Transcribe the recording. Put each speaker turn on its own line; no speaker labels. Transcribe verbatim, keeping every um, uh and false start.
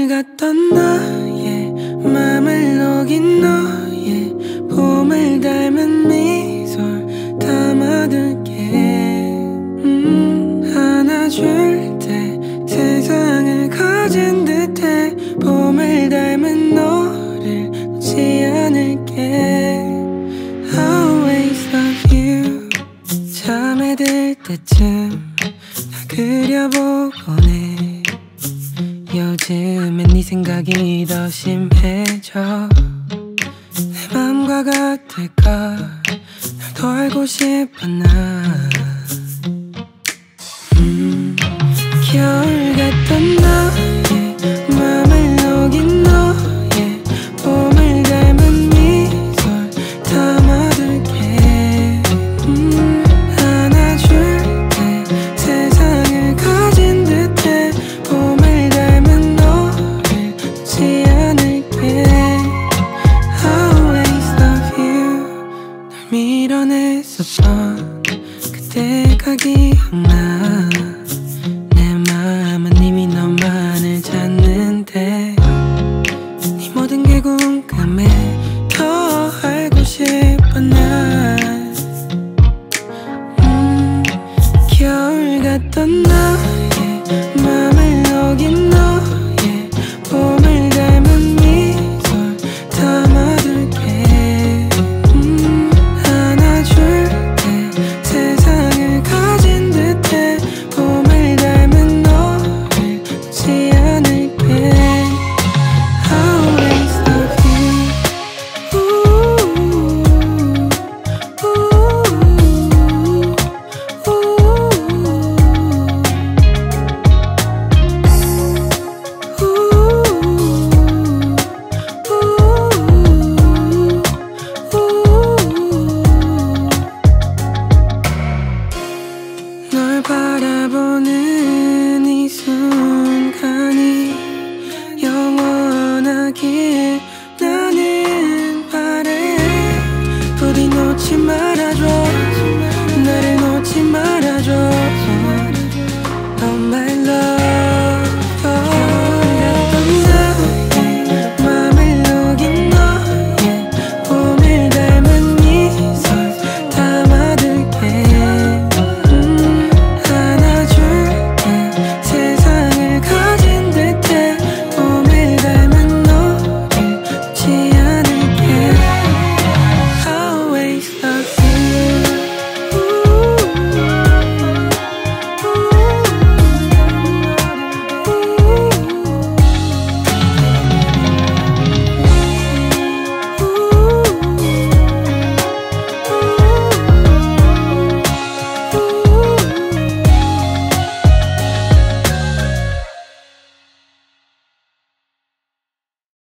겨울 같던 너의 맘을 녹인 너의 봄을 닮은 미소를 담아둘게. 음, 안아줄 때 세상을 가진 듯해 봄을 닮은 너를 놓지 않을게. Always love you. 잠에 들 때쯤 나 그려보곤 해. 요즘엔 네 생각이 더 심해져. 내 맘과 같을까 널 더 알고 싶어 나. 음, 겨울 같던